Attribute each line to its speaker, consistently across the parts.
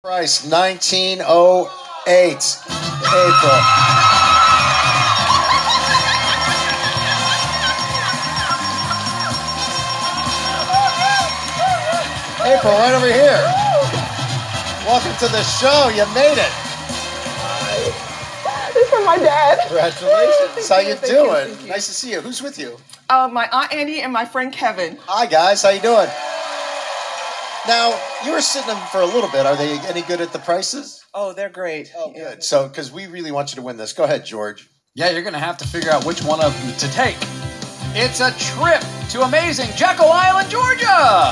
Speaker 1: Price, 1908. April. April, right over here. Welcome to the show. You made it.
Speaker 2: This is from my dad.
Speaker 1: Congratulations. How you doing? Nice to see you. Who's with you?
Speaker 2: My Aunt Annie and my friend Kevin.
Speaker 1: Hi, guys. How you doing? Now, you were sitting them for a little bit. Are they any good at the prices?
Speaker 2: Oh, they're great.
Speaker 1: Oh, good. So, because we really want you to win this. Go ahead, George.
Speaker 3: Yeah, you're going to have to figure out which one of them to take. It's a trip to amazing Jekyll Island, Georgia!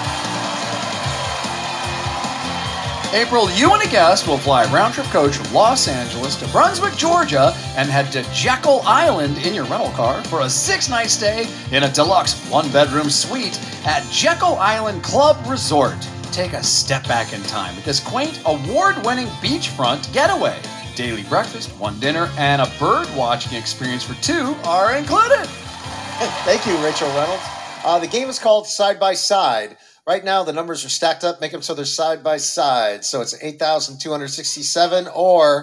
Speaker 3: April, you and a guest will fly round-trip coach from Los Angeles to Brunswick, Georgia, and head to Jekyll Island in your rental car for a 6-night stay in a deluxe 1-bedroom suite at Jekyll Island Club Resort. Take a step back in time with this quaint, award-winning beachfront getaway. Daily breakfast, 1 dinner, and a bird-watching experience for 2 are included.
Speaker 1: Thank you, Rachel Reynolds. The game is called Side by Side. Right now, the numbers are stacked up. Make them so they're side by side. So it's 8,267 or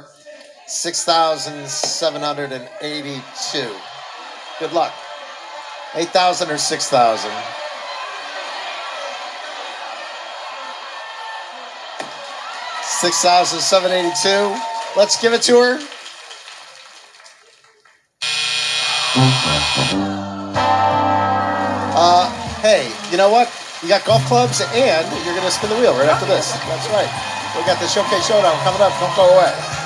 Speaker 1: 6,782. Good luck. 8,000 or 6,000. 6,782. Let's give it to her. Hey, you know what? You got golf clubs, and you're going to spin the wheel right after this. That's right. We got the Showcase Showdown coming up. Don't go away.